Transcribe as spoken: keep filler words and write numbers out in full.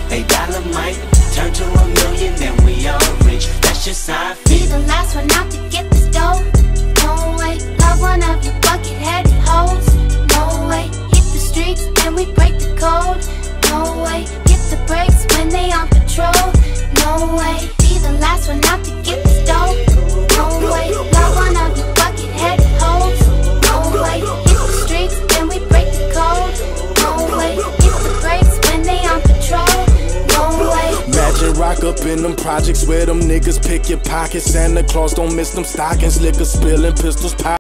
A dollar might turn to a million, then we all rich. That's just how I feel. Be the last one out to get this dough. No way, love one of you bucket-headed hoes. No way, hit the streets and we break the code. No way, hit the brakes when they on patrol. No way, be the last one out to get this dough. No way, love one of you bucket-headed hoes. No way, hit the streets and we break the code. No way, hit the brakes when they on patrol. No way. Imagine rock up in them projects where them niggas pick your pockets. Santa Claus don't miss them stockings. Liquor spilling, pistols pop.